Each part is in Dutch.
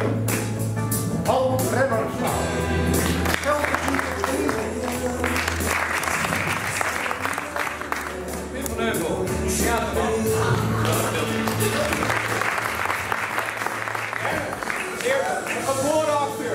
Paul Remmerslaan. Pim van Heuvel, theaterman. Geboren acteur.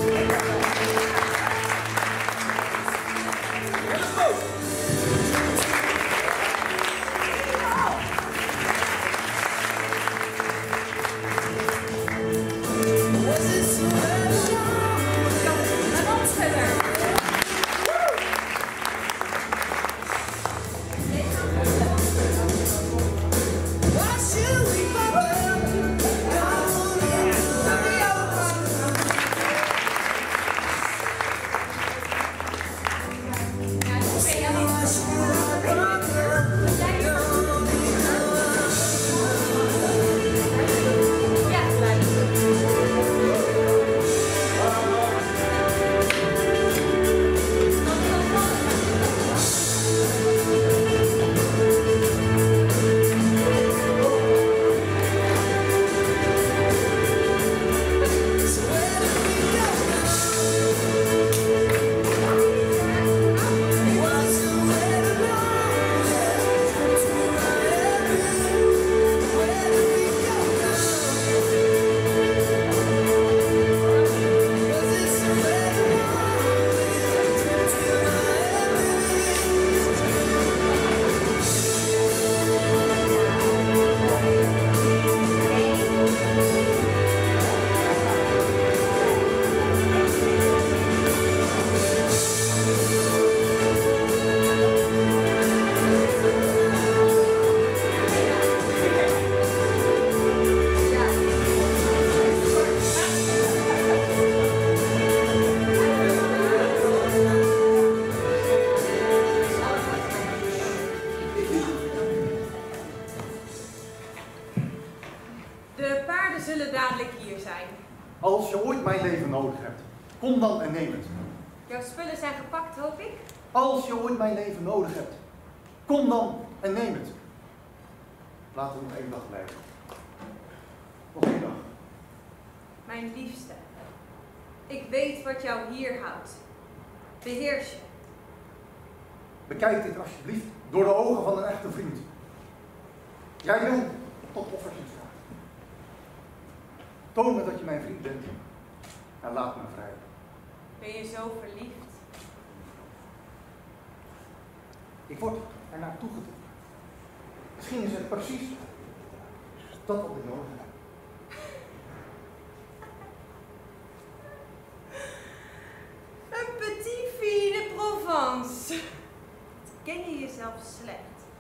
Als je ooit mijn leven nodig hebt, kom dan en neem het. Jouw spullen zijn gepakt, hoop ik? Als je ooit mijn leven nodig hebt, kom dan en neem het. Laten we nog 1 dag blijven. Nog 1 dag. Mijn liefste, ik weet wat jou hier houdt. Beheers je. Bekijk dit alsjeblieft door de ogen van een echte vriend. Jij wil tot offers in staat. Toon me dat je mijn vriend bent en laat me vrij. Ben je zo verliefd? Ik word er naartoe getrokken. Misschien is het precies dat wat ik nodig heb. Een petit fille de Provence. Ken je jezelf slecht?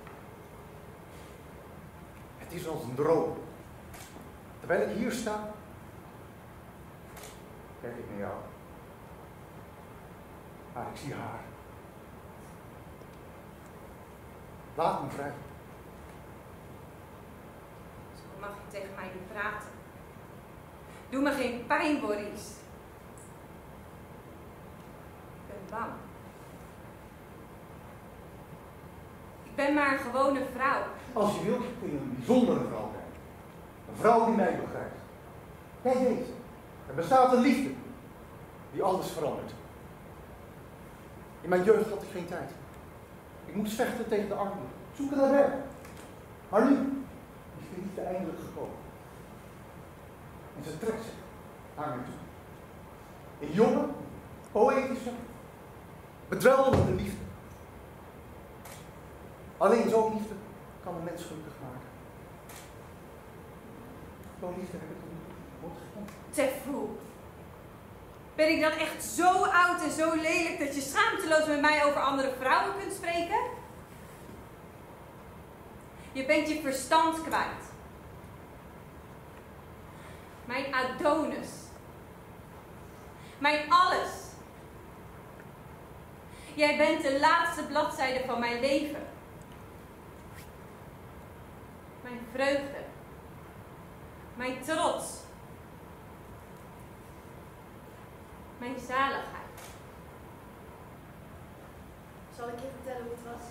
Het is als een droom. Terwijl ik hier sta, kijk ik naar jou. Maar ik zie haar. Laat me vrij. Zo mag je tegen mij niet praten. Doe me geen pijn, Boris. Ik ben bang. Ik ben maar een gewone vrouw. Als je wilt, kun je een bijzondere vrouw zijn. Een vrouw die mij begrijpt. Jij weet, er bestaat een liefde die alles verandert. In mijn jeugd had ik geen tijd. Ik moest vechten tegen de armoede, zoeken naar werk. Maar nu is de liefde eindelijk gekomen. En ze trekt zich naar mij toe. Een jonge, poëtische, bedwelmende liefde. Alleen zo'n liefde kan een mens gelukkig maken. Zo'n liefde heb ik nog nooit gekend. Te vroeg. Ben ik dan echt zo oud en zo lelijk dat je schaamteloos met mij over andere vrouwen kunt spreken? Je bent je verstand kwijt. Mijn Adonis. Mijn alles. Jij bent de laatste bladzijde van mijn leven. Mijn vreugde. Mijn trots. Mijn zaligheid. Zal ik je vertellen hoe het was?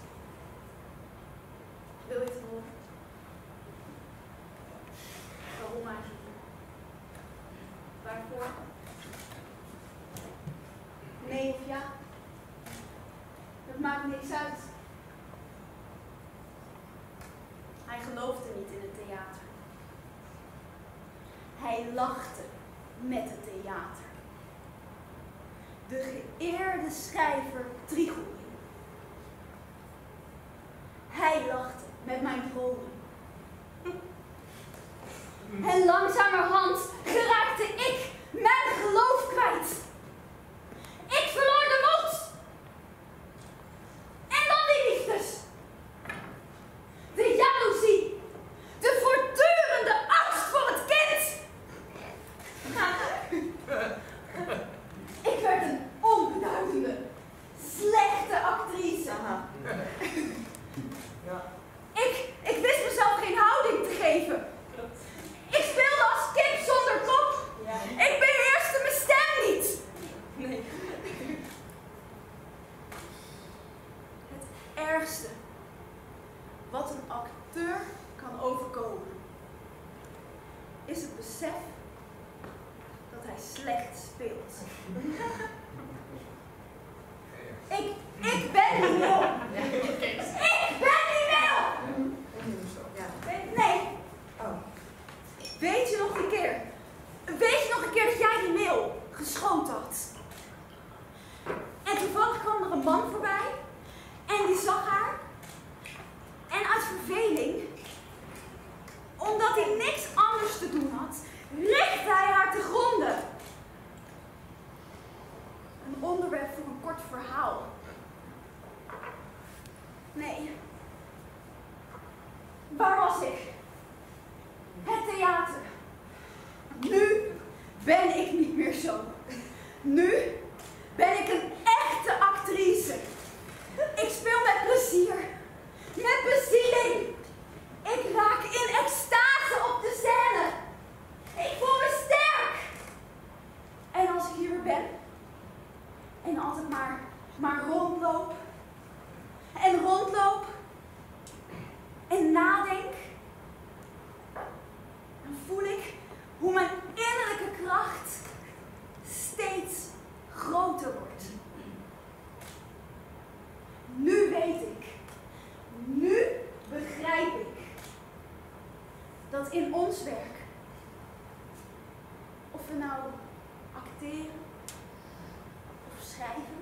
Wil je het horen? Waarom eigenlijk? hij lachte met het theater. De geëerde schrijver Trigolin. Hij lachte met mijn dromen. En langzamerhand geraakte ik mijn geloof kwijt. Ik verloor de moed. En dan die liefdes. De jaloezie. De voortdurende angst voor het kind. Ik werd een onbeduidende, slechte actrice. Ja. Ik wist mezelf geen houding te geven. Ik speelde als kip zonder kop. Ja. Ik beheerste mijn stem niet. Nee. Het ergste wat een acteur kan overkomen is het besef dat hij slecht speelt. Ik ben niet Wil. Ik ben niet Wil. Nee. Oh. Weet je nog een keer dat jij die mail geschoten had? En toevallig kwam er een man voorbij en die zag haar. En uit verveling, omdat hij niks anders te doen had, legde hij haar te gronden. Een onderwerp voor een kort verhaal. Nee. Waar was ik? Het theater. Nu ben ik niet meer zo. Nu ben ik een echte actrice. Ik speel met plezier. Met bezieling. Ik raak in extase op de scène. Ik voel me sterk. En als ik hier weer ben en altijd maar rondloop en nadenk, dan voel ik hoe mijn innerlijke kracht steeds groter wordt. Nu weet ik, nu begrijp ik dat in ons werk, of we nou acteren of schrijven,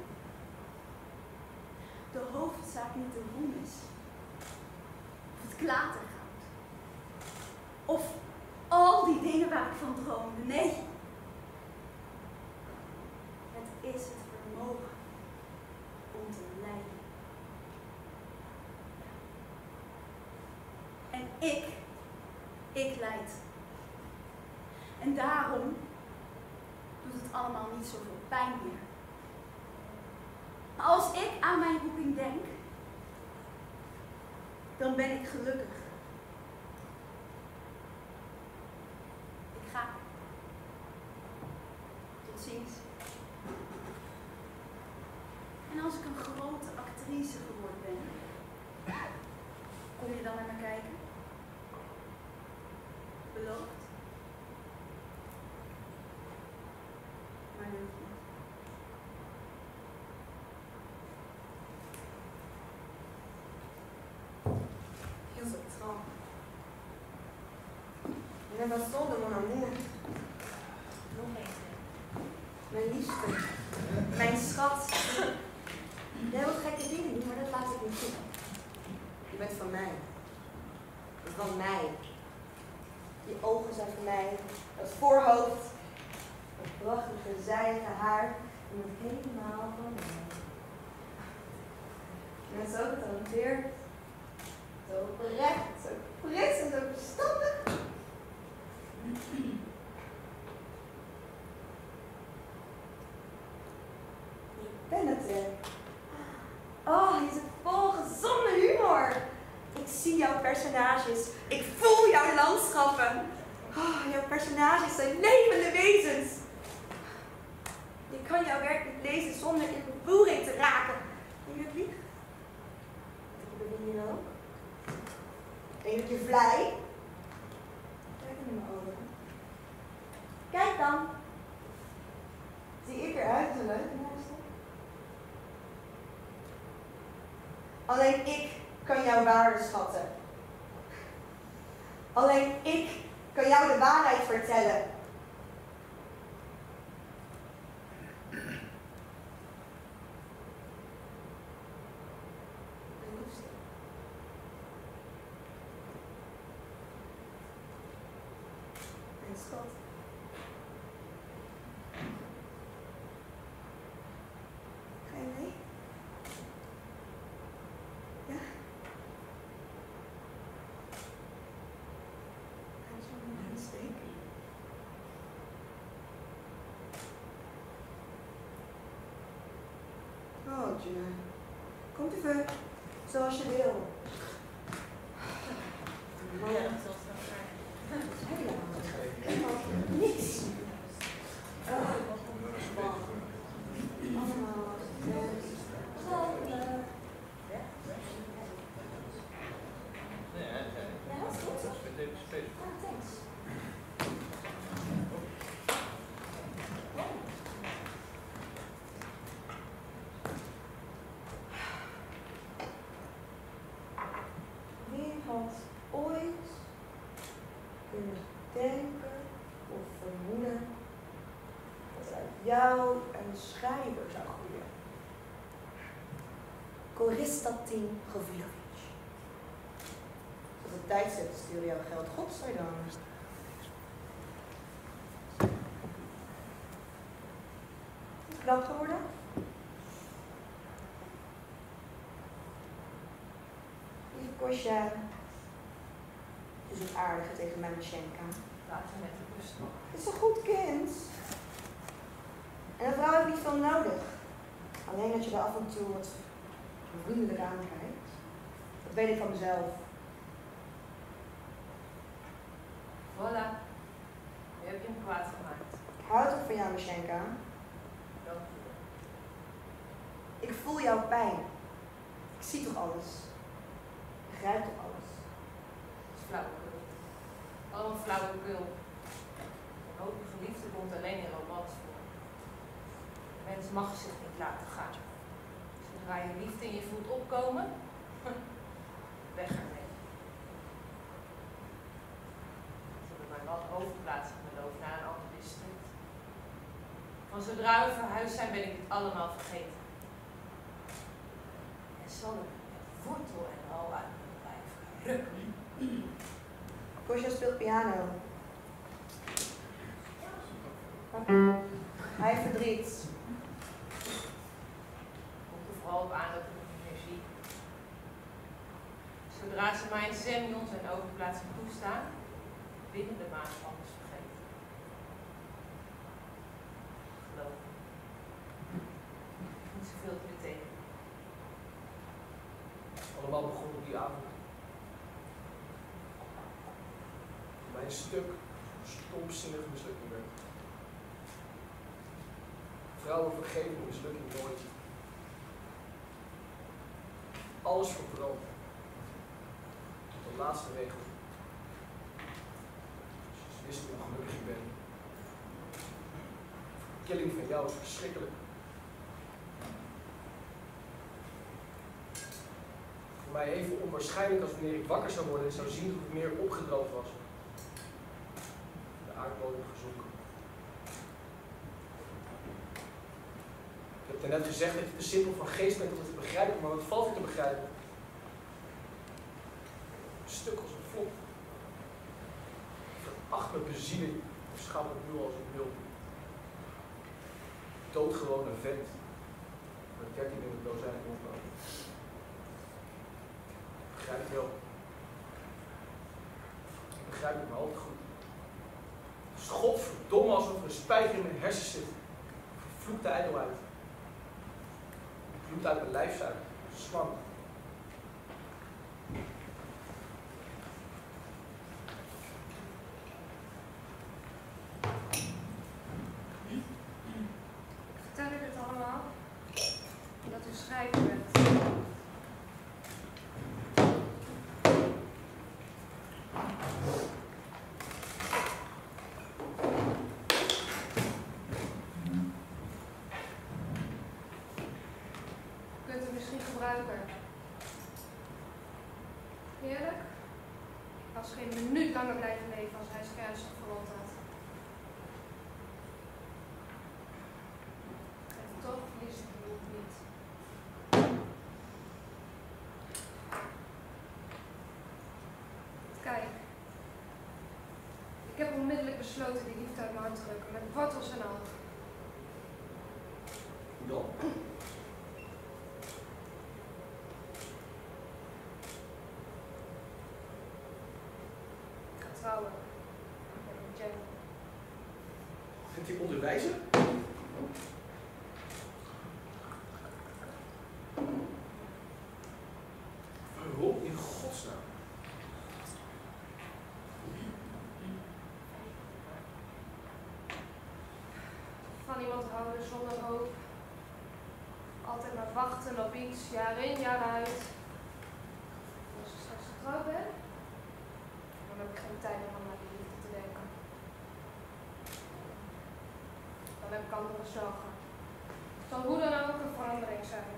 de hoofdzaak niet de roem is, of het klatergoud, of al die dingen waar ik van droomde. Nee, het is het vermogen om te lijden. En ik lijd. En daarom doet het allemaal niet zoveel pijn meer. Maar als ik aan mijn roeping denk, dan ben ik gelukkig. Ik ga. Tot ziens. En als ik een grote actrice geworden ben, kom je dan naar me kijken? Beloofd? Maar nu niet. Ils ont tort. Une façon de mon amour. Nog eens. Mijn liefste. Mijn schat. Jij wilt gekke dingen doen, maar dat laat ik niet toe. Je bent van mij. Van mij. Je ogen zijn van mij. Dat voorhoofd. Dat prachtige zijige haar. Je bent helemaal van mij. Je bent zo getalenteerd. Zo oprecht, zo fris en zo verstandig. Ik ben het weer. Oh, je zit vol gezonde humor. Ik zie jouw personages. Ik voel jouw landschappen. Oh, jouw personages zijn levende wezens. Je kan jouw werk niet lezen zonder in vervoering te raken. En je lief. Ik ben hier ook. Denk dat je vlei? Kijk in mijn ogen. Kijk dan. Zie ik eruit als een leugenaarster? Alleen ik kan jouw waarde schatten. Alleen ik kan jou de waarheid vertellen. schat. Ga je mee? Ja? Ga je zo naar de steek? Oh, Gina. Komt even zoals je wil. Ja, dat zal zo zijn. Helemaal niks. Allemaal hetzelfde. Ja, dat is goed. Ah, thanks. Wie had ooit kunnen denken of vermoeden dat uit jou een schrijver zou groeien? Konstantin Gavrilovic. Tot het tijdstip stuurde jouw geld, godzijdank. Is het knap geworden? Lieve Kostja, je doet aardige tegen Mamachenka. Laat ze met de rust nog. Het is een goed kind. En een vrouw heeft niet veel nodig. Alleen dat je er af en toe wat vriendelijk aan kijkt. Dat weet ik van mezelf. Voilà. Nu heb je hem kwaad gemaakt. Ik hou toch van jou, Mashenka. Dank je. Ik voel jouw pijn. Ik zie toch alles. Ik begrijp toch alles. Het is flauwekul. Allemaal flauwekul. Een hopige liefde komt alleen in romans voor. De mens mag zich niet laten gaan. Zodra je liefde in je voelt opkomen, weg ermee. Ze hebben mijn man overplaatsing beloofd naar een ander district. Van zodra we verhuisd zijn ben ik dit allemaal vergeten. En zal ik met wortel en al uit mijn lijf rukken. Kostja speelt piano. Hij heeft verdriet. Komt er vooral op aan dat ik het niet meer zie. Zodra ze mij in Semjons en overplaatsing toestaan, binnen de maand alles vergeten. Geloof me. Niet zoveel te betekenen. Allemaal begon op die avond. Mijn stuk stomzinnig mislukking werd. Vrouwen vergeven een mislukking nooit. Alles verbrand. Tot de laatste regel. Ze wist hoe ongelukkig ik ben. De killing van jou is verschrikkelijk. Voor mij even onwaarschijnlijk als wanneer ik wakker zou worden en zou zien dat het meer opgedroogd was. De aardbodem gezonken. Ik heb net gezegd dat je te simpel van geest bent om het te begrijpen, maar wat valt er te begrijpen? Een stuk als een vlot. Ik veracht mijn bezieling, ik schaam me nu als ik wil. Doodgewone vent. Met 13 in het dozijn rondlopen. Ik begrijp het wel. Ik begrijp het maar al te goed. Het is godverdomme alsof er een spijker in mijn hersens zit. Vervloekte ijdelheid. Bloed uit mijn lijfzuiger. Slang. Ik vertel u dit allemaal omdat u schrijver bent. U kunt het misschien gebruiken. Heerlijk. Ik was geen minuut langer blijven leven als hij zich ernstig verwond had. En toch verlies ik het niet. Kijk. Ik heb hem onmiddellijk besloten die liefde uit mijn hart te rukken, met wortels en al. Hoe dan? Ik ga trouwen. Met Jenny. Met die onderwijzer? Waarom in godsnaam? Van iemand houden zonder hoop. Altijd maar wachten op iets, jaar in, jaar uit. Als ik straks getrouwd ben, dan heb ik geen tijd meer om naar die liefde te denken. Dan heb ik andere zorgen. Het zal hoe dan ook een verandering zijn.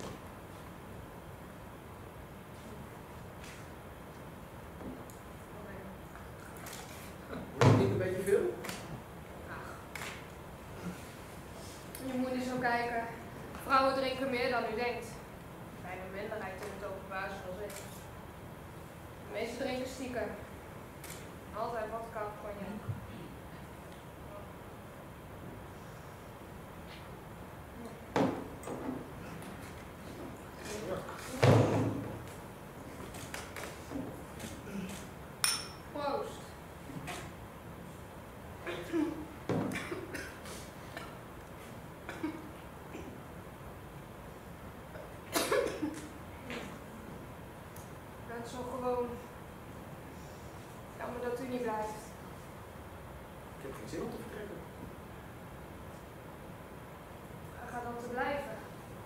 Wordt het niet een beetje veel? Je moet eens zo kijken. Vrouwen drinken meer dan u denkt. Bij de minderheid in het openbaar zoals ik. De meeste drinken stiekem. Altijd vodka of cognac. Proost. Ik ben zo gewoon. Jammer dat u niet blijft. Ik heb geen zin om te vertrekken. Ga dan te blijven.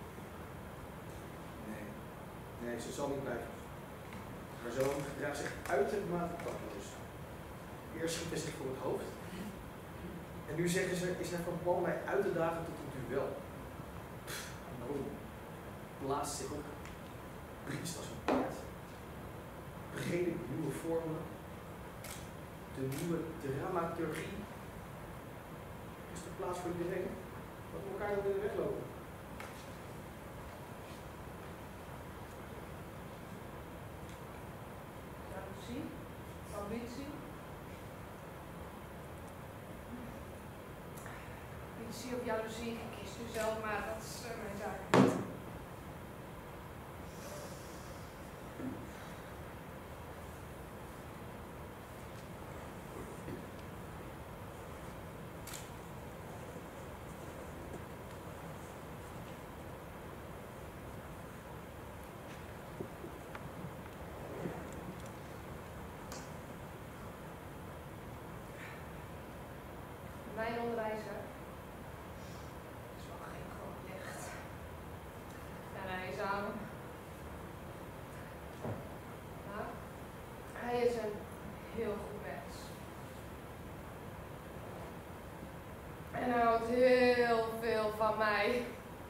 Nee, ze zal niet blijven. Haar zoon gedraagt zich uitermate takloos. Eerst schiet hij zich voor het hoofd. En nu zeggen ze, is hij van plan mij uit te dagen tot een duel. Oh, blaast zich op. Briest als een paard. Predikt nieuwe vormen. De nieuwe dramaturgie. Is er plaats voor iedereen? Dat we elkaar willen weglopen. Jaloezie, ambitie. Ambitie of jaloezie, kiest u zelf maar, dat is mijn zaak niet. Mijn onderwijzer is wel geen groot licht. En hij is aan. Maar hij is een heel goed mens. En hij houdt heel veel van mij.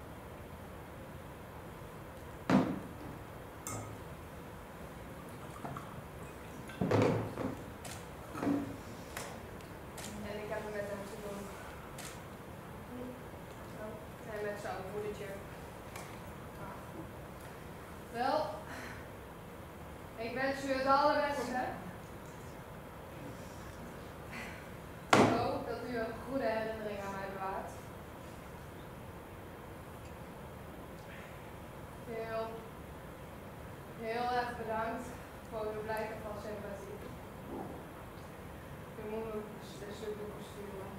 En ik heb er met hem te doen. En met zijn moedertje. Wel, ik wens u het allerbeste. Ik hoop dat u een goede herinnering aan mij bewaart. Heel erg bedankt voor uw blijken van sympathie. U moet me beslist uw boeken sturen.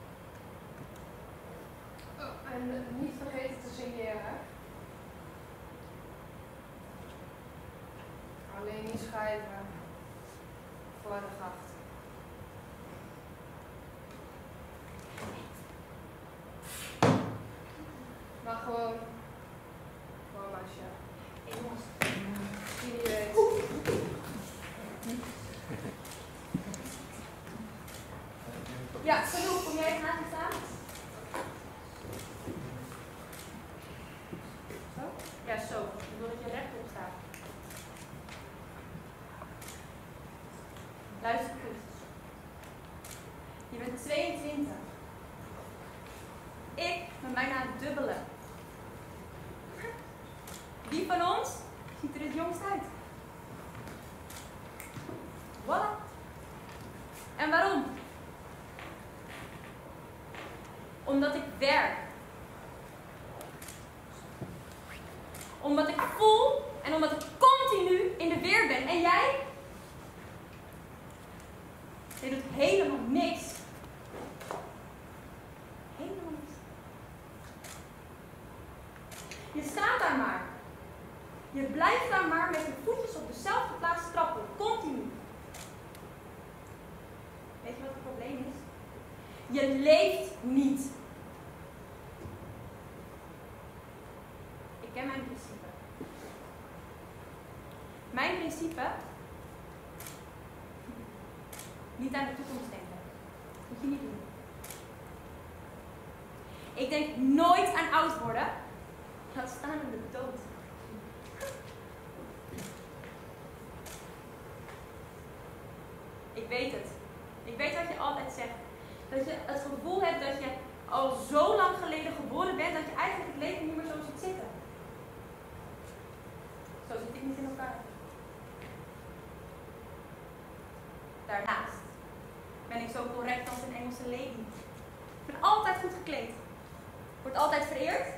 Oh, en niet vergeten te signeren. Alleen niet schrijven voor de gracht. Maar gewoon Masja. Zie je het. Ja, Sanouk, kom jij graag eens staan? Zo? Ja, zo. Ik wil dat je rechtop staat. Luister goed. Je bent 22. Ik ben bijna het dubbele. Wie van ons ziet er het jongst uit? Voilà. En waarom? Omdat ik werk. Omdat ik voel en omdat ik continu in de weer ben. En jij? Je doet helemaal niks. Helemaal niks. Je staat daar maar. Je blijft daar maar met je voetjes op dezelfde plaats trappen. Continu. Weet je wat het probleem is? Je leeft niet. Ik ken mijn principe. Mijn principe? Niet aan de toekomst denken. Dat moet je niet doen. Ik denk nooit aan oud worden. Laat staan aan de dood. Ik weet het. Ik weet wat je altijd zegt. Dat je het gevoel hebt dat je al zo lang geleden geboren bent dat je eigenlijk het leven niet meer zo ziet zitten. Zo zit ik niet in elkaar. Daarnaast ben ik zo correct als een Engelse lady. Ik ben altijd goed gekleed. Word altijd vereerd.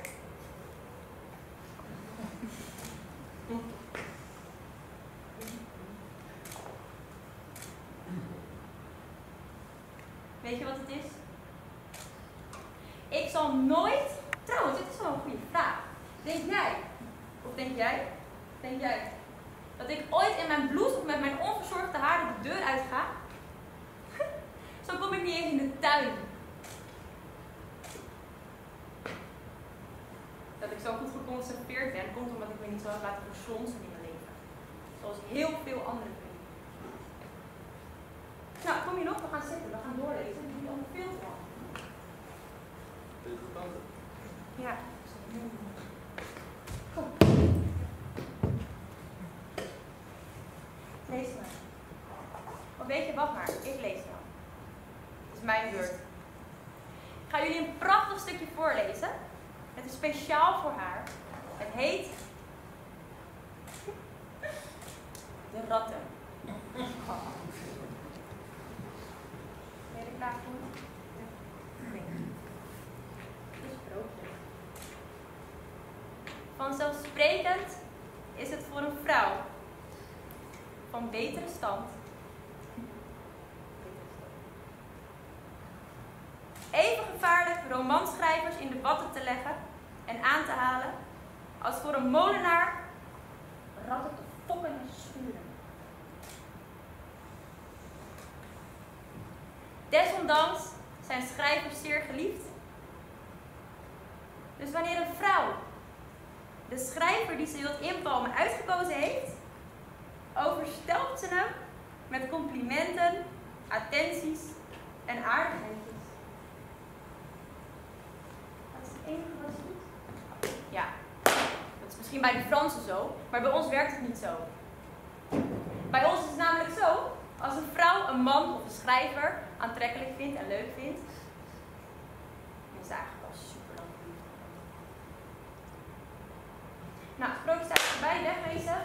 Weet je wat het is? Ik zal nooit... Trouwens, dit is wel een goede vraag. Denk jij, dat ik ooit in mijn blouse of met mijn onverzorgde haren de deur uit ga? Zo kom ik niet eens in de tuin. Dat ik zo goed geconserveerd ben, komt omdat ik me niet zo heb laten verslonsen in mijn leven. Zoals heel veel andere vrienden. Nou, kom je nog? We gaan zitten, we gaan doorlezen. We doen allemaal veel van. Ja. Kom. Lees maar. Of weet je, wacht maar. Ik lees nou. Het is mijn beurt. Ik ga jullie een prachtig stukje voorlezen. Het is speciaal voor haar. Het heet... De ratten. Ben je er klaar voor? Nee. Het is sprookje. Vanzelfsprekend is het voor een vrouw van betere stand even gevaarlijk romanschrijvers in de watten te leggen en aan te halen als voor een molenaar ratten te fokken en schuren. Desondanks zijn schrijvers zeer geliefd. Dus wanneer een vrouw de schrijver die ze wilt inpalmen uitgekozen heeft, overstelpt ze hem met complimenten, attenties en aardigheidjes. Dat is het enige wat ze doet. Ja, dat is misschien bij de Fransen zo, maar bij ons werkt het niet zo. Bij ons is het namelijk zo, als een vrouw een man of een schrijver aantrekkelijk vindt en leuk vindt, dan is ze eigenlijk al super lang verliefd. Nou, sprookjes staat erbij, wegwezen.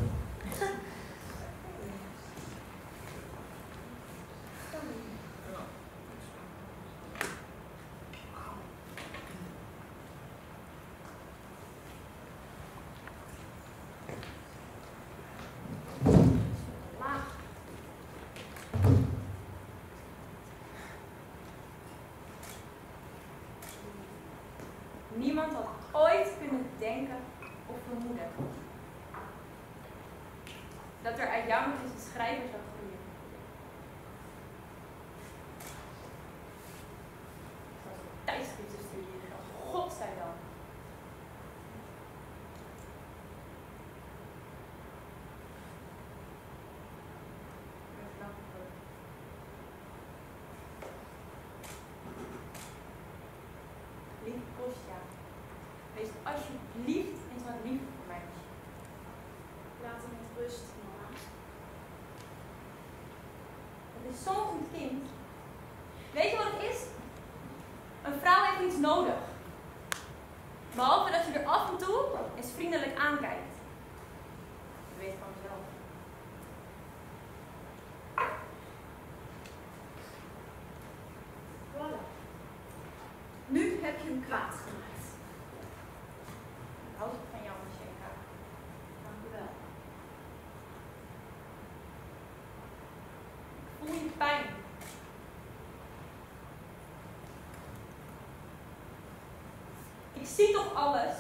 Niemand had ooit kunnen denken of vermoeden dat er uit jou nog eens een schrijver zou groeien. Zoals de tijdschriften studeren, godzijdank. Lieve Kostja, wees alsjeblieft eens wat liever voor mij. Laat hem met rust, mama. Het is zo'n goed kind. Weet je wat het is? Een vrouw heeft niets nodig. Behalve dat je er af en toe eens vriendelijk aankijkt. Je weet van mezelf. Voilà. Nu heb je hem kwaad gemaakt. Ik hou ook van jou, Masjenka. Dank u wel. Ik voel je pijn. Ik zie toch alles?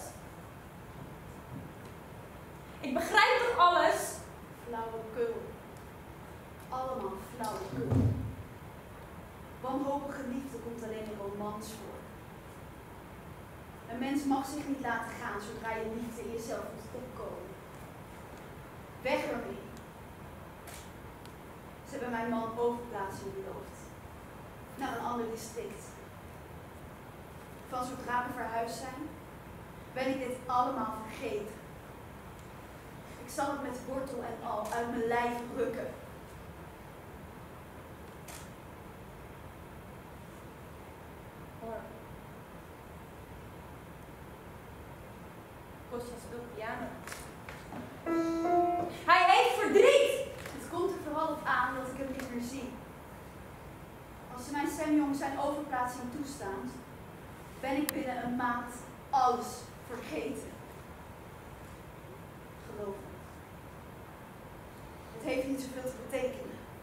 Ik begrijp toch alles? Flauwekul. Allemaal flauwekul. Wanhopige liefde komt alleen in romans voor. Een mens mag zich niet laten gaan zodra je liefde in jezelf moet opkomen. Weg ermee. Ze hebben mijn man overplaatsing beloofd. Naar een ander district. Van zodra we verhuisd zijn, ben ik dit allemaal vergeten. Ik zal het met wortel en al uit mijn lijf rukken. Hoor. Kostja speelt piano. Hij heeft verdriet! Het komt er vooral op aan dat ik hem niet meer zie. Als ze mijn stemjong zijn overplaatsing toestaan, ben ik binnen een maand alles vergeten. Geloof me. Het heeft niet zoveel te betekenen.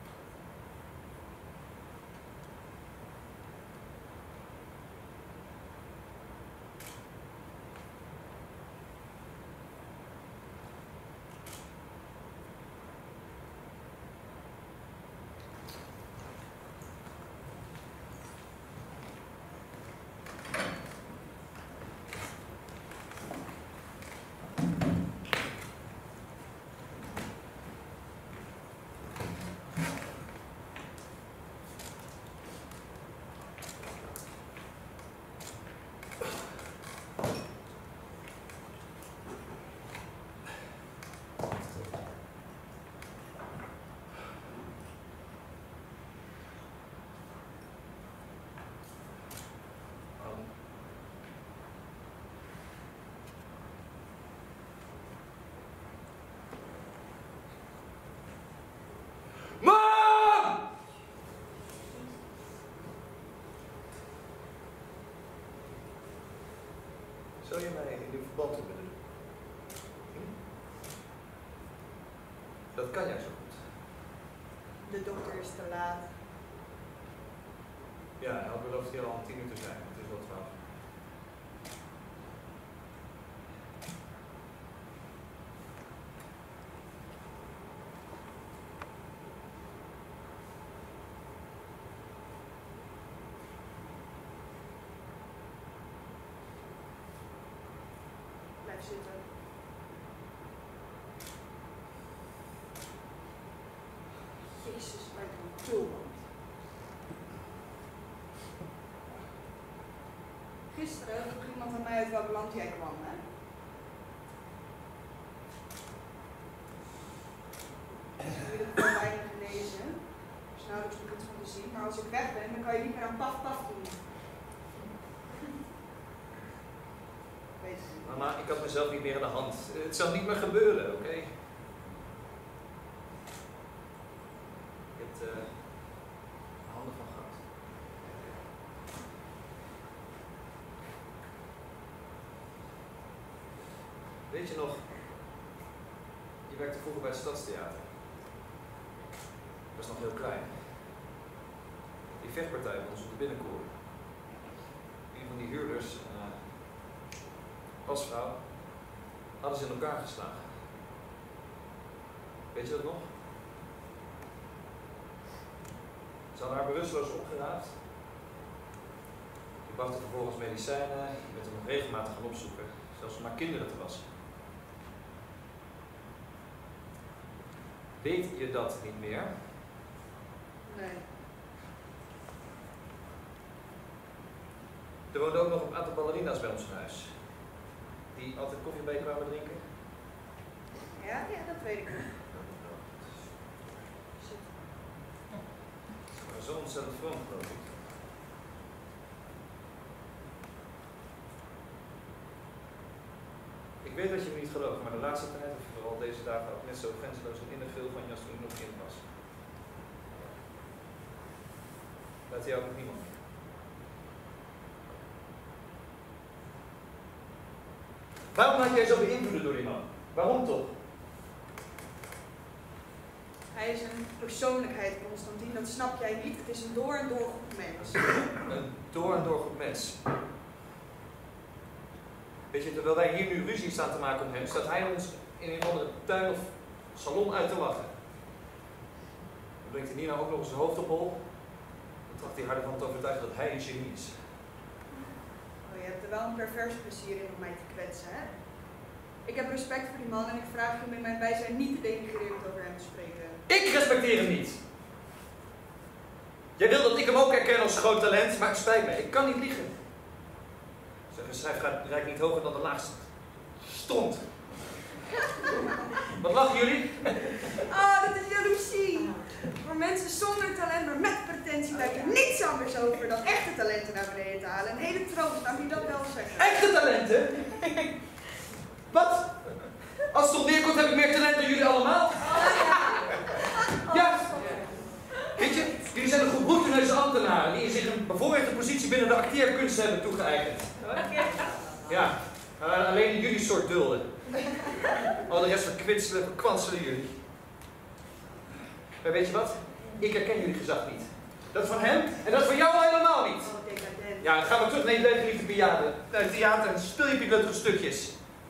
Zou je mij in uw verband willen doen? Dat kan jij zo goed. De dokter is te laat. Ja, hij had beloofd hier al om 10 uur te zijn. Het is wel 12. Blijf zitten. Jezus, lijkt een tulband. Gisteren vroeg iemand aan mij uit welk land jij kwam, hè? Ik heb het gewoon weinig gelezen. Dus nauwelijks nog iets van te zien. Maar als ik weg ben, dan kan je niet meer aan paf paf doen. Weet je. Mama, ik had mezelf niet meer in de hand. Het zal niet meer gebeuren, oké? Je hebt handen van goud. Weet je nog, je werkte vroeger bij het Stadstheater. Ik was nog heel klein. Die vechtpartij bij ons op de binnenkoor. Een van die huurders, pasvrouw, hadden ze in elkaar geslagen. Weet je dat nog? Ze hadden haar bewusteloos opgeraapt. Die brachten vervolgens medicijnen, je bent hem nog regelmatig gaan opzoeken, zelfs om haar kinderen te wassen. Weet je dat niet meer? Nee. Er woonden ook nog een aantal ballerina's bij ons in huis. Die altijd koffie bij kwamen drinken. Ja, dat weet ik nog. Zit. Maar zo ontzettend vroom, geloof ik. Ik weet dat je me niet gelooft, maar de laatste tijd, of vooral deze dagen, ook net zo grenzeloos en innig veel van je als toen ik nog kind was. Laat jou ook nog niemand meer. Waarom laat jij zo beïnvloeden door die man? Waarom toch? Hij is een persoonlijkheid, Constantine, dat snap jij niet. Het is een door en door goed mens. Een door en door goed mens. Weet je, terwijl wij hier nu ruzie staan te maken om hem, staat hij ons in een andere tuin of salon uit te lachen. Dan brengt hij Nina ook nog eens zijn hoofd op hol. Dan tracht hij harder van te overtuigen dat hij een genie is. Oh, je hebt er wel een pervers plezier in om mij te kwetsen, hè? Ik heb respect voor die man en ik vraag je om in mijn bijzijn niet te denigrerend over hem te spreken. Ik respecteer hem niet. Jij wil dat ik hem ook herken als groot talent, maar het spijt me, ik kan niet liegen. Zijn schrijfgraad reikt niet hoger dan de laagste stond. Wat lachen jullie? Oh, dat is jaloezie. Voor mensen zonder talent, maar met pretentie, lijkt er niets anders over dan echte talenten naar beneden te halen. Een hele troost, nou wie dat wel zeggen. Echte talenten? Wat? Als het op neerkomt heb ik meer talent dan jullie allemaal. Ja. Weet je, jullie zijn een groep roeteneuze ambtenaren die zich een bevoorrechte positie binnen de acteerkunst hebben toegeëigend. Ja, alleen jullie soort dulden. Al de rest verkwanselen jullie. Maar weet je wat? Ik herken jullie gezag niet. Dat is van hem en dat is van jou helemaal niet. Oh, decadent. Ja, dan gaan we terug naar je levensliefde bejaarden. Naar het theater en speel je pilotige stukjes.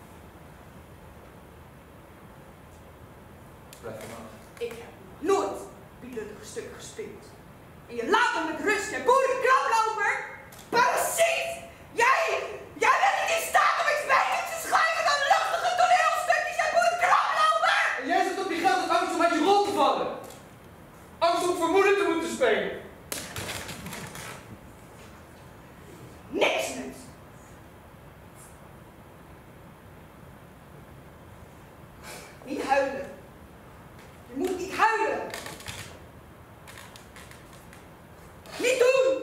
Blijf van af. Ik heb nooit pilotige stuk gespeeld. En je laat me met rust, jij boerenkraploper! Parasiet! Jij bent niet in staat om iets beter te schrijven dan luchtige toneelstukjes, jij boerenkraploper! En jij zit op die grote angst om uit je rol te vallen. Angst om vermoeden te moeten spelen. Niks nut! Niet huilen. Je moet niet huilen. Niet doen!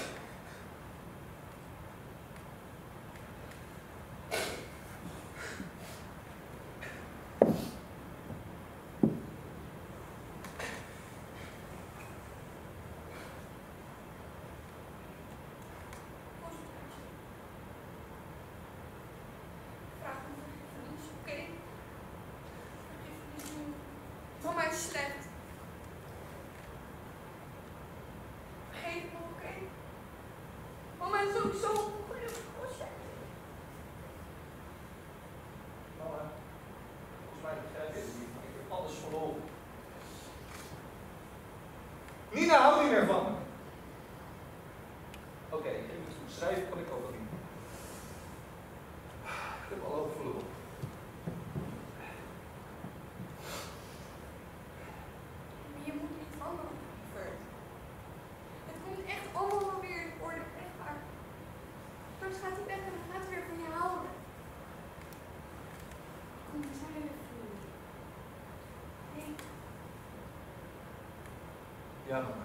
Vraag me vergiffenis, oké? Vergiffenis doen van mij slecht. Vergeef me, oké? Van mij sowieso ongelukkig was jij. Mama, volgens mij begrijp je het niet. Ik heb alles verloren. Nina houdt niet meer van me. Oké, ik heb het goed schrijven, kan ik ook wel niet. Ik heb al over verloren. Maar je moet niet wandelen, lieverd. Het komt echt allemaal wel weer in orde, echt waar. Straks gaat hij weg en dan gaat hij weer van je houden. Kom, we zijn weer vrienden. Nee. Ja, mama.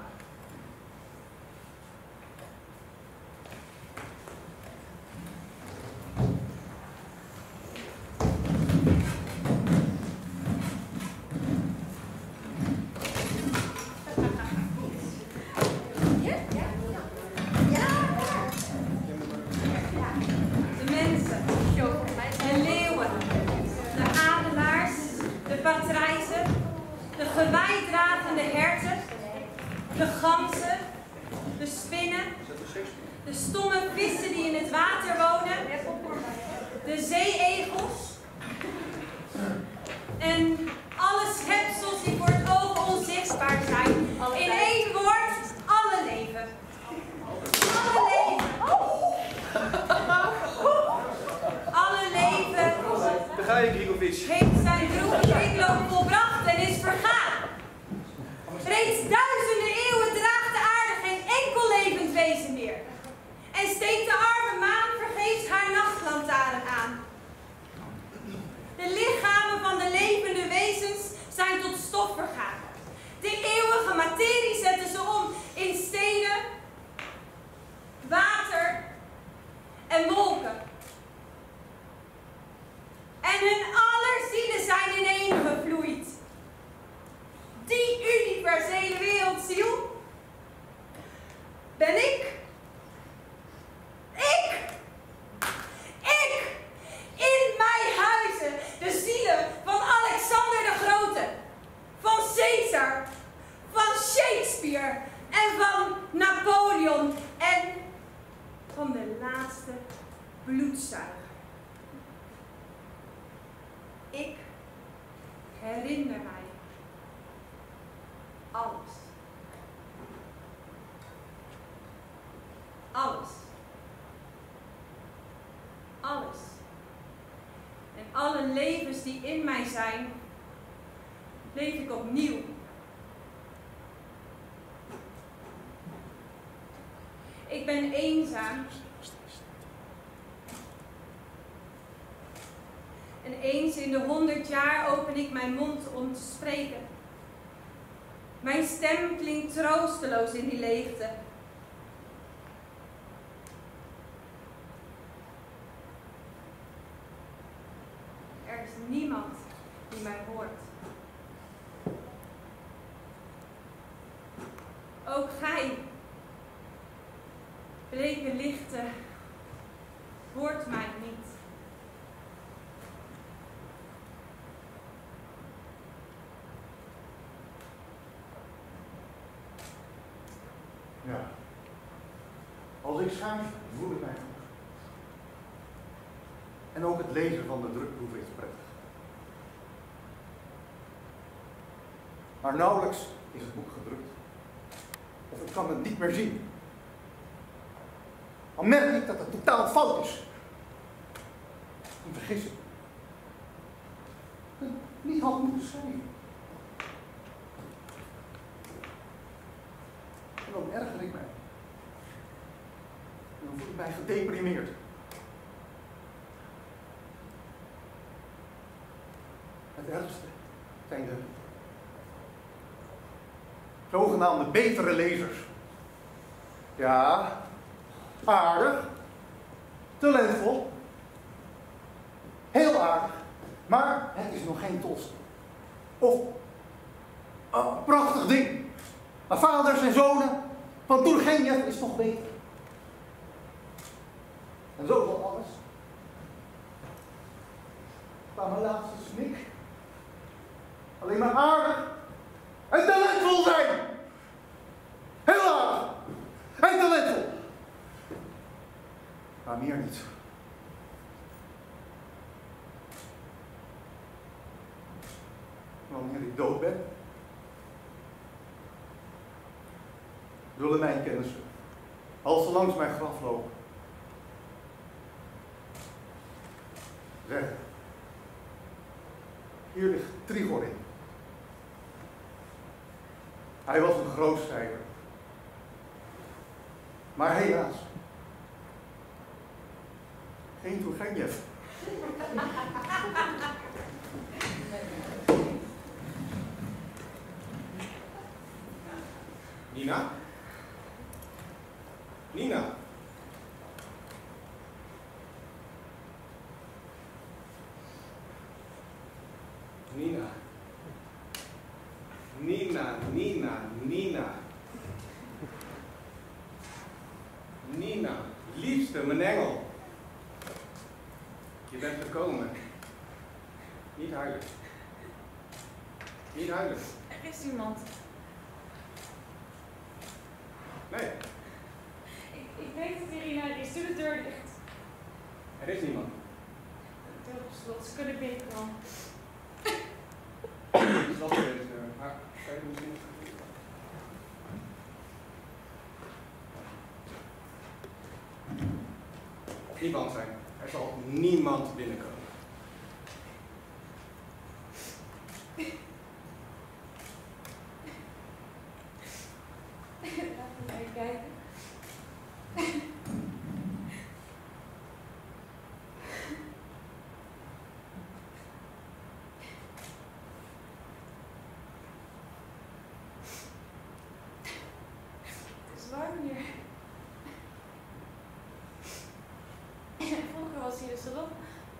De mensen, de leeuwen, de adelaars, de patrijzen, de gewaaidragende herten, de ganzen, de spinnen, de stomme vissen die in het water wonen, de zeeegels en alle schepsels die voor het oog onzichtbaar zijn. In één woord, alle leven. Alle leven. Alle leven Daar ga je, Grigovic. heeft zijn droeve kringloop volbracht en is vergaan. Reeds duizenden eeuwen draagt de aarde geen enkel levend wezen meer. En steekt de arme maan vergeefs haar nachtlantaarn aan. De lichamen van de levende wezens zijn tot stof vergaan. De eeuwige materie zetten ze om in stenen, water en wolken. En hun aller zielen zijn ineengevloeid. Die universele wereldziel ben ik. Ik! In mij bloedzuiger. Ik herinner mij alles. Alles. Alles. En alle levens die in mij zijn, leef ik opnieuw. Ik ben eenzaam. En eens in de 100 jaar open ik mijn mond om te spreken. Mijn stem klinkt troosteloos in die leegte. Er is niemand die mij hoort. Ook gij, bleke lichten, hoort mij niet. Ja. Als ik schuif, voel ik mij goed. En ook het lezen van de drukproef is prettig. Maar nauwelijks is het boek gedrukt. Of ik kan het niet meer zien. Dan merk ik dat het totaal fout is. Een vergissing. Dat ik niet had moeten schrijven. En dan erger ik mij. En dan voel ik mij gedeprimeerd. Het ergste zijn de zogenaamde betere lezers. Ja, aardig, talentvol, heel aardig, maar het is nog geen Tolstoy. Of een prachtig ding. Maar vaders en zonen van Turgenev is toch beter. En zo van alles. Waar mijn laatste snik alleen maar aardig en talentvol zijn. Heel aardig en talentvol. Maar meer niet. Wanneer ik dood ben, zullen mijn kennissen, als ze langs mijn graf lopen, zeggen: hier ligt Trigorin. Hij was een groot schrijver. Maar helaas, geen Turgenev. Nina? Nina? Nina? Nina, Nina, Nina. Nina, liefste, mijn engel. Je bent gekomen. Niet huilen. Niet huilen. Er is iemand. Nee, Ik weet dat Irina er is. Doe de deur dicht. er is niemand. De deur op slot. Ze kunnen binnenkomen. Slot deze deur. Maar kijk misschien. Niemand zijn. Er zal niemand binnenkomen. Laten we even kijken. Het is warm hier. Vroeger was hier de salon.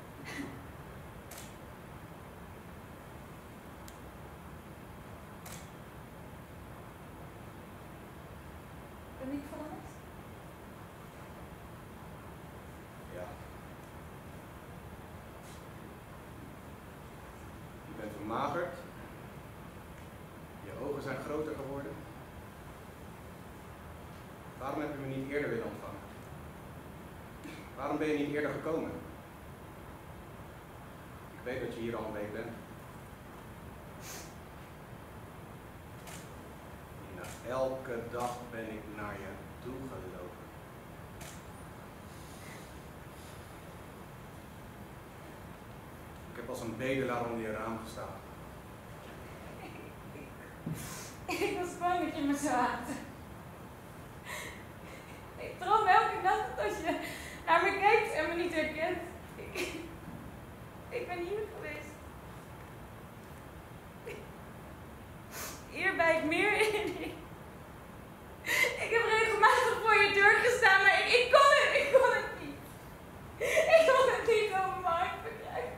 Ben ik veranderd? Ja. Je bent vermagerd. Je ogen zijn groter geworden. Waarom heb je me niet eerder willen ontvangen? Waarom ben je niet eerder gekomen? Ik weet dat je hier al een week bent. Nina, elke dag ben ik naar je toe gelopen. Ik heb als een bedelaar onder je raam gestaan. Ik was bang dat je me zou haten. Ik droom elke nacht dat je naar me kijkt en me niet herkent. Ik ben hier geweest. Hier bij ik meer in. Ik heb regelmatig voor je deur gestaan, maar ik kon het niet. Ik kon het niet over mijn hart begrijpen.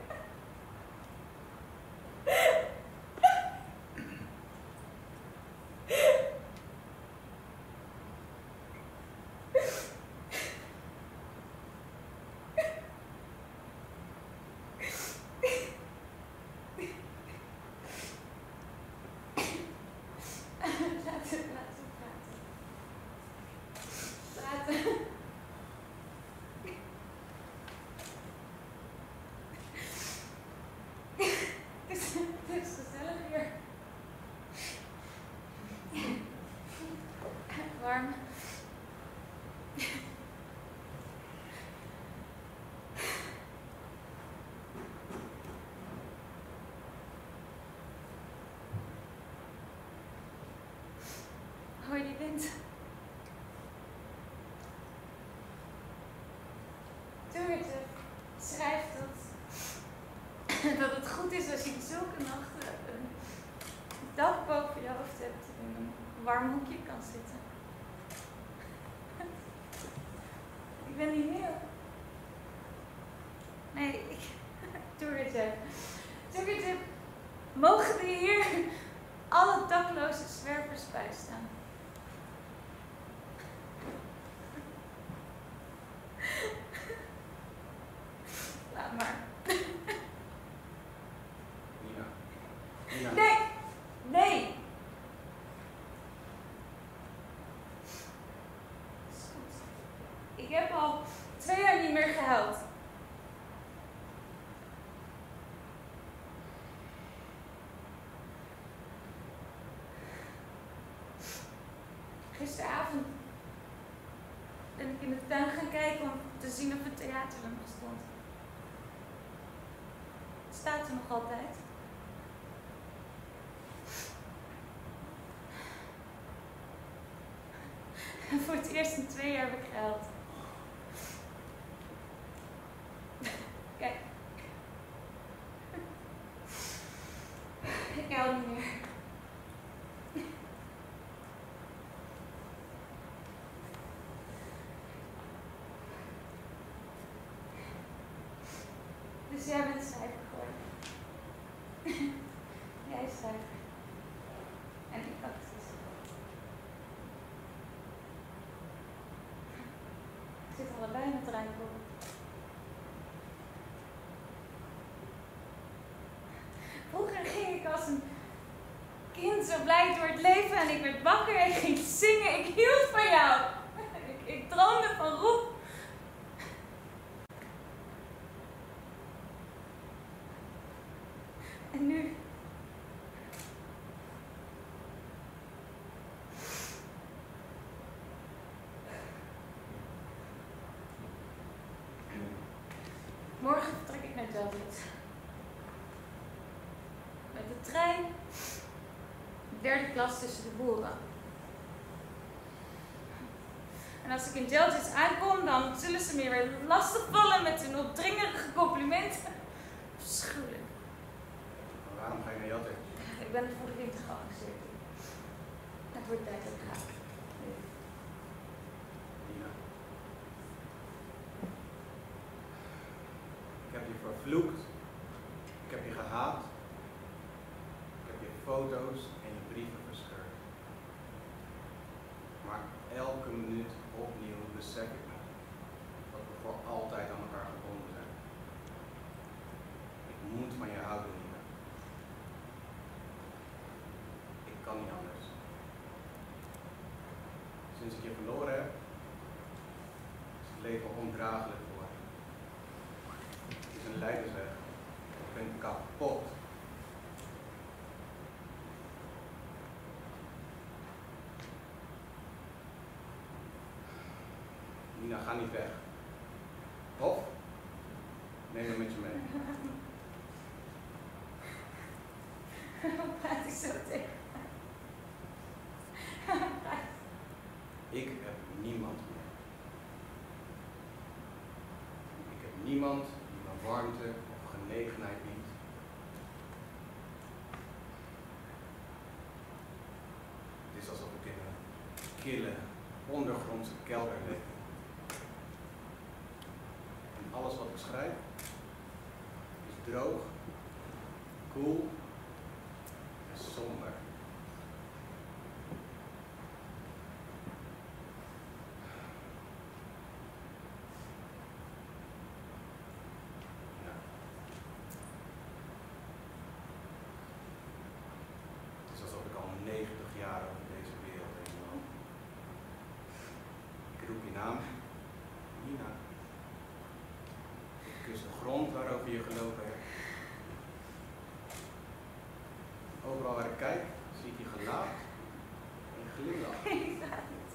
Laten we praten. Het is gezellig hier. Warm. Hoor je die wind? Doortje schrijft dat het goed is als je zulke nachten een dak boven je hoofd hebt en in een warm hoekje kan zitten. Ik ben niet meer. Nee, Doortje, mogen er hier alle dakloze zwervers bij staan? Laat maar. Nina. Nina. Nee! Is goed. Ik heb al 2 jaar niet meer gehuild. Gisteravond ben ik in de tuin gaan kijken om te zien of het theater er nog stond. Het staat er nog altijd. En voor het eerst in 2 jaar heb ik gehuild. Kijk. Ik huil niet meer. Dus jij bent schrijver geworden. Jij is schrijver. En ik actrice. Ik zit allebei in het rijkool. Vroeger ging ik als een kind zo blij door het leven en ik werd wakker en ik ging zingen. Ik hield van jou. Ik droomde van Roep. En nu? Morgen vertrek ik naar Delft. Met de trein. 3e klas tussen de boeren. En als ik in Delft aankom, dan zullen ze me weer lastigvallen met hun opdringerige complimenten. Afschuwelijk. Waarom ga je naar Jatte? Ik ben er voor de winter gearresteerd. Het wordt tijd dat ik ga. Nina. Ik heb je vervloekt. Ik heb je gehaat. Ik heb je foto's en je brieven verscheurd. Maar elke minuut opnieuw besef ik me dat we voor altijd aan elkaar gebonden zijn. Ik moet van je houden, Nina. Ik kan niet anders. Sinds ik je verloren heb, is het leven ondraaglijk geworden. Het is een leidersweg. Ik ben kapot. Nina, ga niet weg. Of? Neem hem met je mee. Waarom praat ik zo tegen mij? Ik heb niemand meer. Ik heb niemand die me warmte of genegenheid biedt. Het is alsof ik in een kille, ondergrondse kelder leef. En alles wat ik schrijf is droog, koel en somber. Ja. Het is alsof ik al 90 jaar over deze wereld heen loop. Ik roep je naam, Nina. Ik kus de grond waarover je gelopen hebt. Overal waar ik kijk, zie ik je gelaat en je glimlach. Ik ga niet.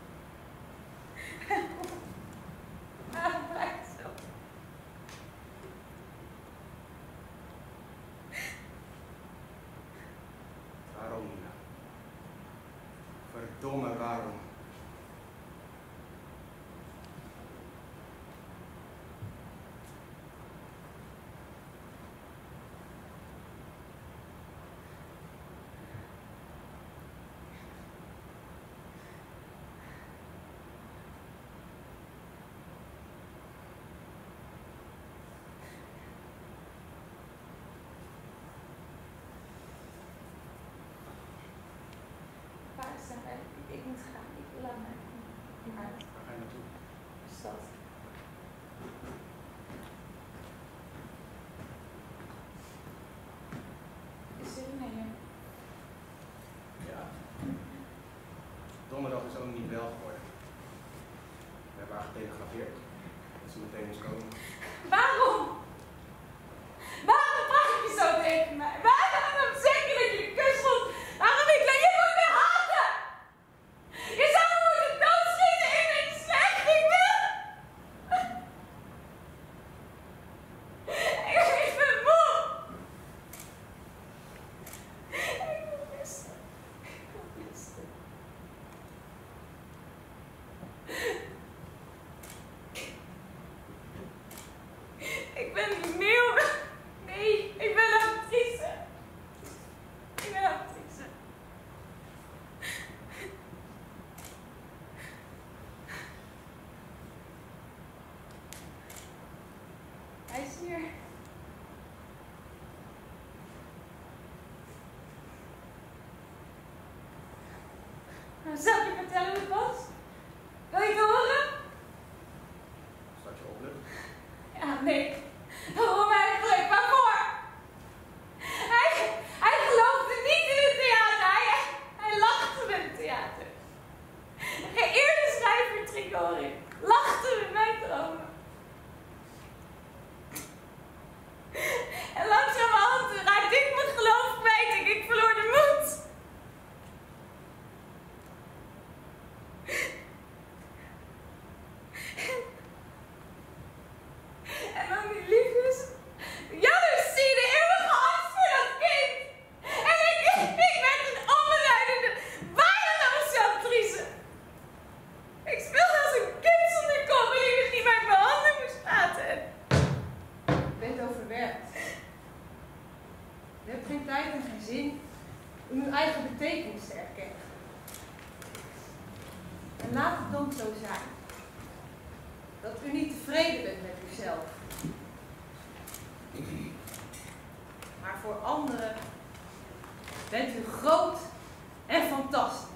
Waarom blijft zo? Waarom, Nina? Verdomme, waarom? Waar zijn wij? Ik moet gaan. Ik laat mij. Maar Waar ga je naartoe? de stad. Is er een hier? Ja. Donderdag is ook niet wel geworden. We hebben haar getelegrafeerd dat ze meteen moest komen. Waarom? Waarom praat je zo tegen mij? Waarom zeg je dat je de kus voelt? Waarom ik je moet me haten? Je zou me moeten doodschieten in een slecht. Ik wil. Ik ben moe. Ik wil rusten. Ik wil rusten. Ik ben niet nieuw. Nee, ik ben actrice. Ik ben actrice. Hij is hier. Nou, zal ik je vertellen hoe het was? Wil je het horen? Start je oplucht. Ja, nee. Waarom eigenlijk? Waarvoor? Hij geloofde niet in het theater. Hij lachte met het theater. De geëerde schrijver Trigori lachte met mijn dromen. En langzamerhand raakte ik mijn geloof kwijt en ik verloor de moed. En dan die liefdes. Jaloezie, de eeuwige angst voor dat kind. En ik werd een onbeduidende, waardeloze actrice. Ik speelde als een kind zonder kop en ik wist niet waar ik mijn handen moest laten. Je bent overwerkt. Je hebt geen tijd en geen zin om uw eigen betekenis te erkennen. En laat het dan zo zijn dat u niet tevreden bent met uzelf. Maar voor anderen bent u groot en fantastisch.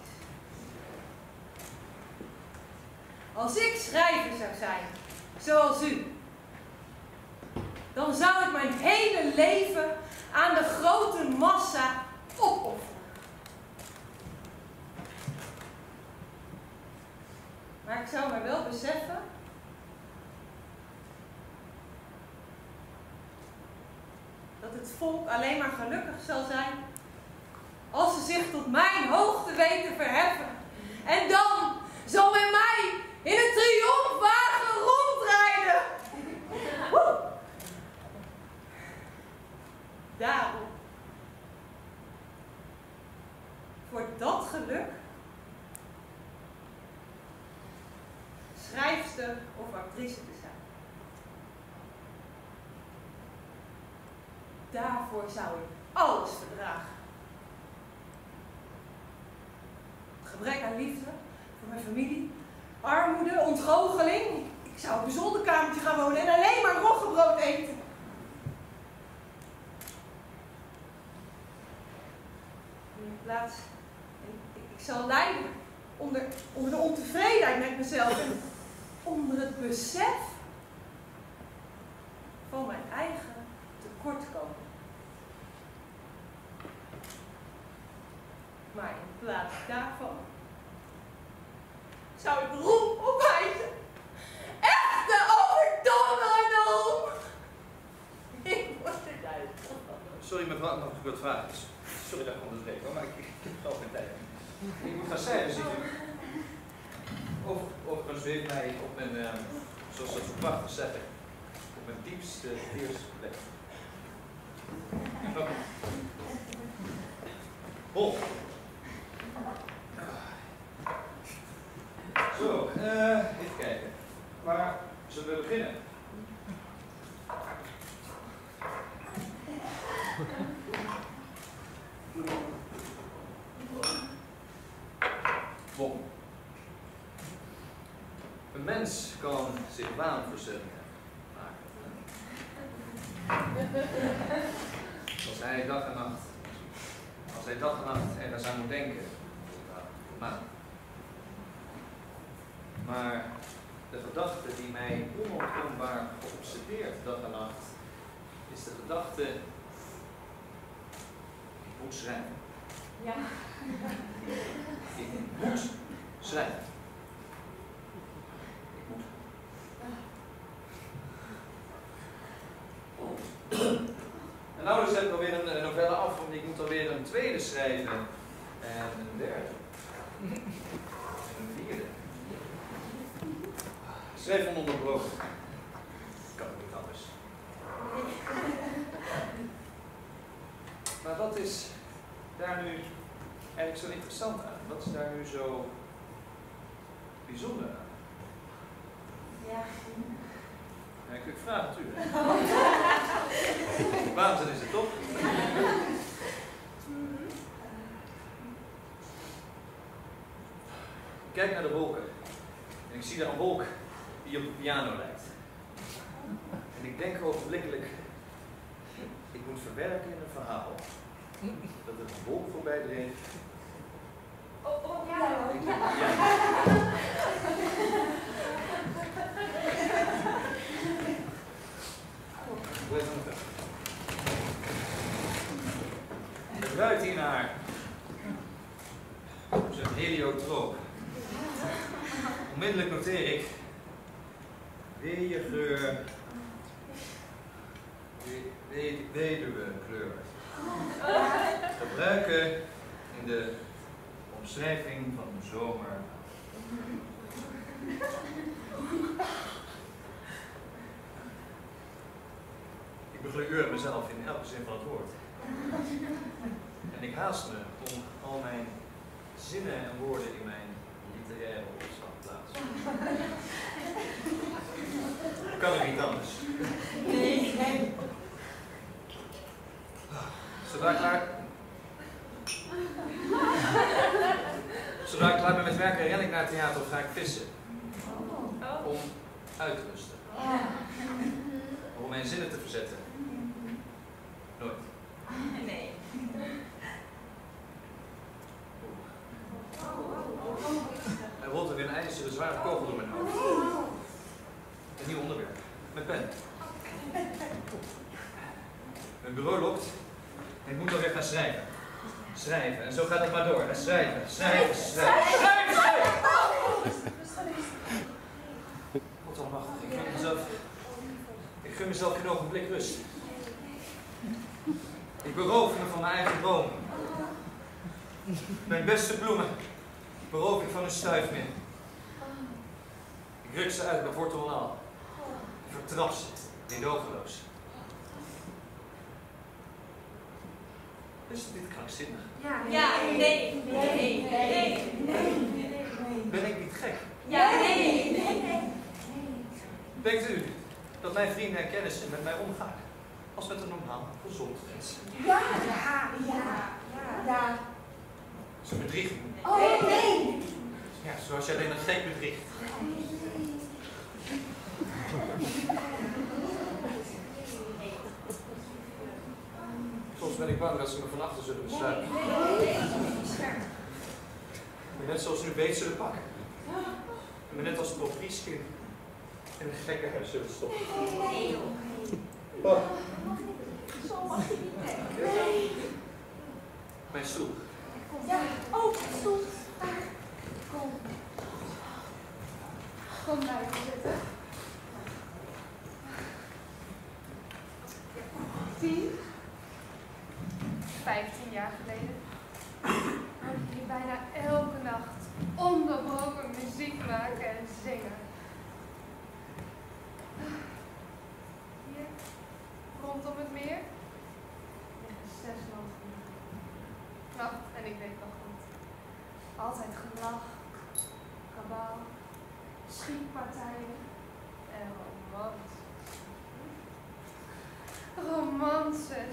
Als ik schrijver zou zijn, zoals u, dan zou ik mijn hele leven aan de grote massa opofferen. Maar ik zou maar wel beseffen het volk alleen maar gelukkig zal zijn als ze zich tot mijn hoogte weten verheffen. En dan zal men mij in een triomfwagen rondrijden. Woe! Daarom, voor dat geluk, schrijfster of actrice te zijn. Daarvoor zou ik alles verdragen. Het gebrek aan liefde voor mijn familie, armoede, ontgoocheling. Ik zou op een zolderkamertje gaan wonen en alleen maar roggebrood eten. In plaats, ik zal lijden onder de ontevredenheid met mezelf en onder het besef van mijn eigen tekortkomen. Maar in plaats daarvan zou ik roem opwijzen. Echte overdonderen! Ik word er duizelig van. Sorry mevrouw, mag ik wat vragen? Sorry dat ik onderbreek hoor, maar ik heb gewoon geen tijd. Ik moet gaan schrijven, ziet u. Overigens weet mij op mijn, zoals dat zo prachtig zeggen, op mijn diepste plek. Bol. Zo, even kijken. Waar zullen we beginnen? Bol. Een mens kan zich waanverzettingen maken. Als hij dag en nacht ergens aan moet denken. Maar de gedachte die mij onontkoombaar geobsedeerd dag en nacht, is de gedachte, ik moet schrijven. Ja. Ik moet schrijven. Ik moet. En nou dus heb ik alweer een novelle af, want ik moet alweer een tweede schrijven. En een derde. En een vierde. Schrijf ononderbroken. Kan ook niet anders. Maar wat is daar nu eigenlijk zo interessant aan? Wat is daar nu zo bijzonder aan? Ja. Ja, ik vraag natuurlijk. Waanzin is het toch? Ik kijk naar de wolken. En ik zie daar een wolk die op een piano lijkt. En ik denk ogenblikkelijk, ik moet verwerken in een verhaal. Dat er een wolk voorbij dreef. Ja. Het ruikt hier naar zo'n heliotroop. Onmiddellijk noteer ik weeëngeur, weduwekleur. Gebruiken in de omschrijving van de zomer. Ik begluur mezelf in elke zin van het woord. En ik haast me om al mijn zinnen en woorden in mijn literaire opslag te plaatsen. Kan er niet anders. Nee. Zodra ik klaar ben met werken, ren ik naar het theater of ga ik vissen. Om uit te rusten. Om mijn zinnen te verzetten. Nooit. Nee. Er rolt er weer een ijzeren zware kogel door mijn hoofd. Een nieuw onderwerp. Met pen. Mijn bureau lokt. En ik moet alweer gaan schrijven. Schrijven. En zo gaat het maar door. En schrijven. Schrijven. God allemachtig. Ik gun mezelf geen ogenblik rust. Ik beroof me van mijn eigen droom. Mijn beste bloemen beroof ik van hun stuifmin. Ik ruk ze uit bij wortel en al. Ik vertrap ze, meedogenloos. Is dit krankzinnig? Nee. Ben ik niet gek? Nee. Denkt u dat mijn vrienden en kennissen met mij omgaan als met een normaal, gezond mens? Ja. Ze bedriegen me. Oh, nee. Ja, zoals je alleen een gek bedriegt. Soms ben ik bang dat ze me van achter zullen besluiten. Maar net zoals ze nu beet zullen pakken. En me net als een Patrice in een gekkenhuis zullen stoppen. Oh. Zo mag je niet weg. Mijn stoel. Ja, oh, stoel. Kom. Kom bij me zitten. 10, 15 jaar geleden kon ik hier bijna elke nacht ononderbroken muziek maken en zingen. Hier, rondom het meer, liggen 6 landgoeden. Nou, en ik weet nog goed. Altijd gelach, kabaal, schietpartijen en romans. Romances.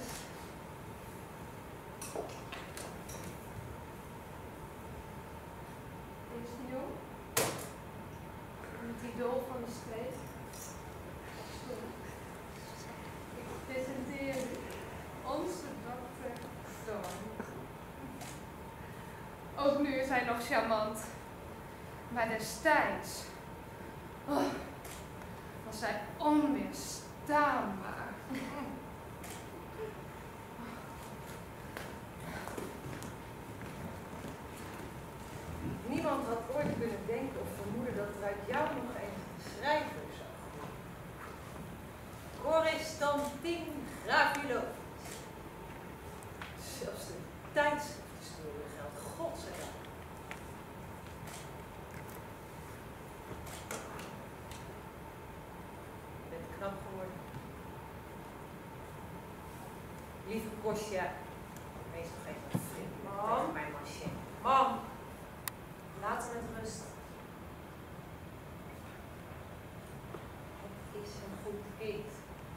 Is nieuw. Het idool van de streek. Ik presenteer u onze dokter Thorn. Ook nu is hij nog charmant. Maar destijds was hij onweerstaanbaar. Niemand had ooit kunnen denken of vermoeden dat er uit jou nog een schrijver zou komen. Constantin Gravilovich. Zelfs de tijdschrifthistorie geldt, godzijdank. Je bent knap geworden. Lieve Kostja, wees nog even een vriend. Mam. Mijn masje. Mam, laat hem met rust. Het is een goed eet.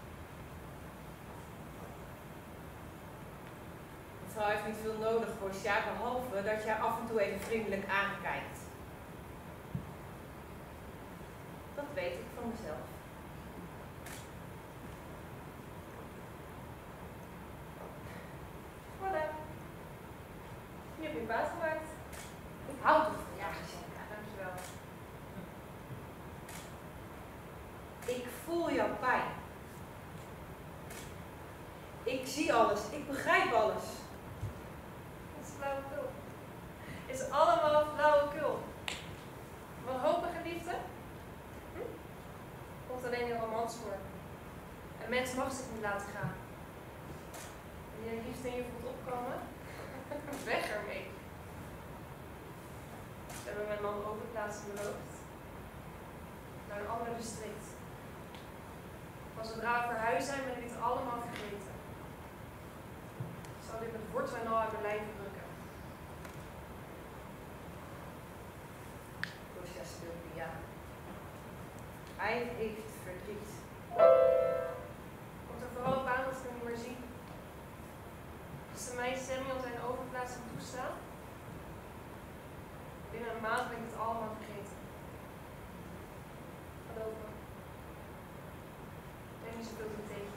Mevrouw heeft niet veel nodig voor Sjaak, behalve dat je haar af en toe even vriendelijk aankijkt. Dat weet ik van mezelf. Voilà. Nu heb je baat gemaakt. Ik hou toch van jou, Jessica. Dankjewel. Ik voel jouw pijn. Ik zie alles. Ik begrijp alles. Het is flauwekul. Het is allemaal flauwekul. Wanhopige liefde komt alleen in romans voor. Een mens mag zich niet laten gaan. En je liefde in je voelt opkomen, weg ermee. Ze hebben mijn man overplaatsing beloofd. Naar een andere district. Maar zodra we verhuisd zijn, ben ik dit allemaal vergeten. Ik zal dit met wortel en al uit mijn lijf drukken. Kostja speelt piano. Hij heeft verdriet. Komt er vooral op aan dat ik hem niet meer zie. Als ze mij Samuel zijn overplaatsing toestaan, binnen een maand ben ik het allemaal vergeten. Geloof me. Ik denk niet zoveel te tegen.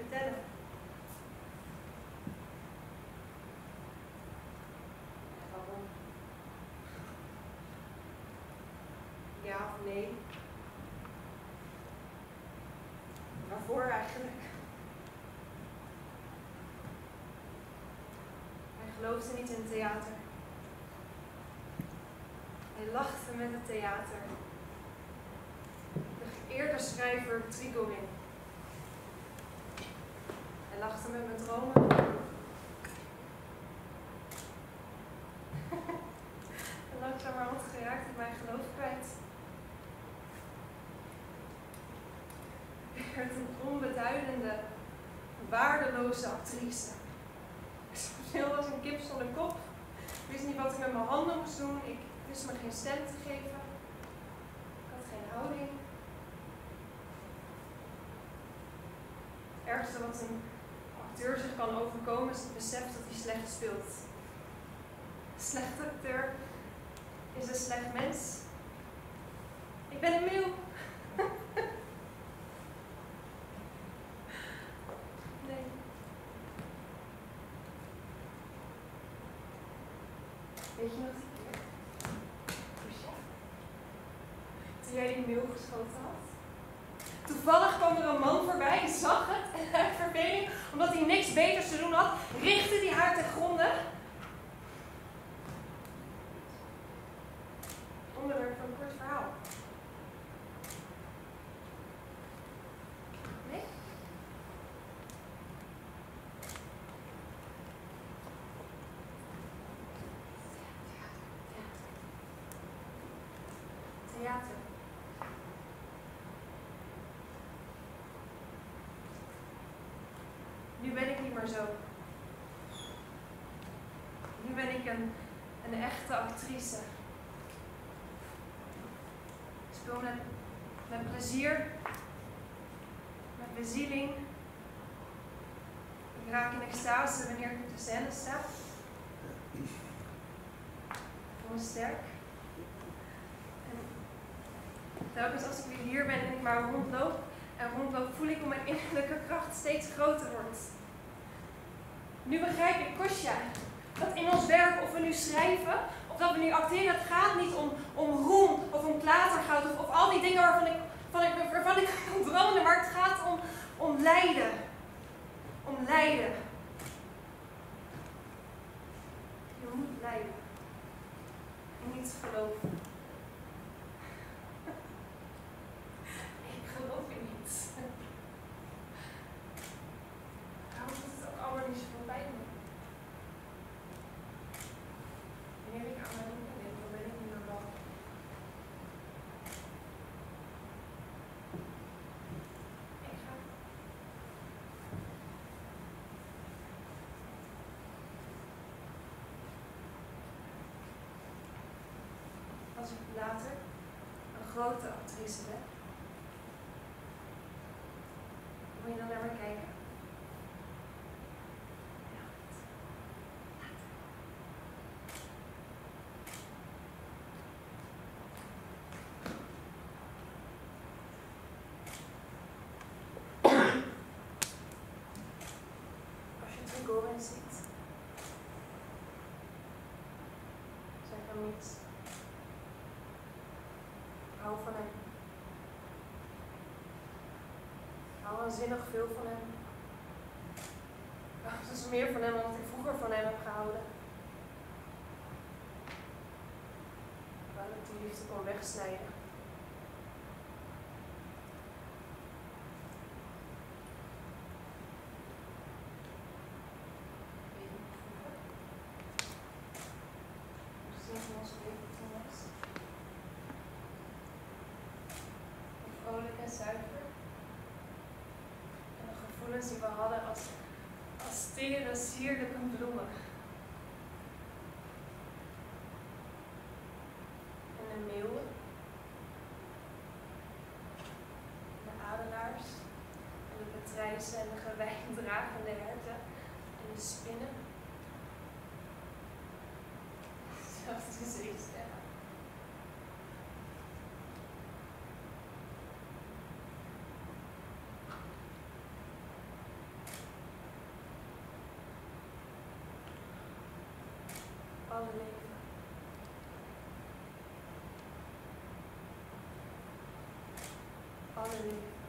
vertellen. En waarom? Ja of nee? Waarvoor eigenlijk? Hij geloofde niet in theater. Hij lachte met het theater. De geëerde schrijver Trigorin. Hij lachte met mijn dromen. En langzamerhand geraakte ik mijn geloof kwijt. Ik werd een onbeduidende, waardeloze actrice. Zo was een kip zonder kop. Ik wist niet wat ik met mijn handen moest doen. Ik wist me geen stem te geven. Ik had geen houding. Het ergste wat een acteur zich kan overkomen is het besef dat hij slecht speelt. Een slechte acteur is een slecht mens. Ik ben een meeuw. Nee. Weet je nog die keer? Toen jij die meeuw geschoten had? Toevallig kwam er een man voorbij, die zag het en uit verveling, omdat hij niks beters te doen had, richtte hij haar ten gronde. Onderwerp van een kort verhaal. Nee? Theater. Nu ben ik niet meer zo. Nu ben ik een echte actrice. Ik speel met plezier, met bezieling. Ik raak in extase wanneer ik op de scène sta. Ik voel me sterk. En telkens als ik weer hier ben en ik maar rondloop, voel ik hoe mijn innerlijke kracht steeds groter wordt. Nu begrijp ik, Kostja, dat in ons werk, of we nu schrijven, of dat we nu acteren, het gaat niet om roem, of om klatergoud, of al die dingen waarvan ik droomde, maar het gaat om lijden. Om lijden. Je moet lijden. En niet geloven. Ik geloof je niet. Waarom doet het ook allemaal niet zoveel pijn meer? Wanneer ik aan mijn roep denk, dan ben ik niet meer bang. Ik ga. Als ik later een grote actrice ben, moet je dan naar me kijken? Ja, goed. Als je Trigorin ziet, zeg hem niets. Ik hou van hem. Ik hou waanzinnig veel van hem. Ik hou dus meer van hem dan ik vroeger van hem heb gehouden. Ik wou dat ik die liefde kon wegsnijden. Weet je nog vroeger? Misschien van ons leven toen was. Vrolijk en zuiver. En de gevoelens die we hadden als tere, sierlijke bloemen. En de meeuwen. En de adelaars. En de patrijzen en de gewijndragende herten. En de spinnen. Zelfs de zeesterren. alle leven. Alle leven.